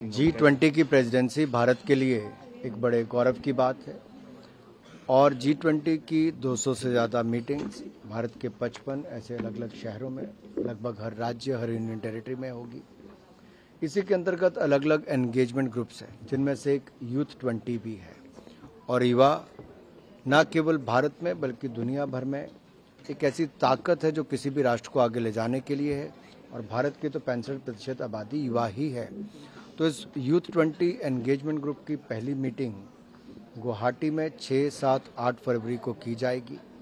G20 की presidency Bharat के लिए एक बड़े गौरव की बात है और G20 की 200 से ज़्यादा मीटिंग्स भारत के 55 ऐसे अलग अलग शहरों में लगभग हर राज्य हर यूनियन टेरिटरी में होगी। इसी के अंतर्गत अलग अलग एंगेजमेंट ग्रुप्स हैं जिनमें से एक यूथ 20 भी है और युवा न केवल भारत में बल्कि दुनिया भर में एक ऐसी ताकत है जो किसी भी राष्ट्र को आगे ले जाने के लिए है और भारत की तो 65% आबादी युवा ही है। तो इस यूथ 20 एंगेजमेंट ग्रुप की पहली मीटिंग गुवाहाटी में 6, 7, 8 फरवरी को की जाएगी।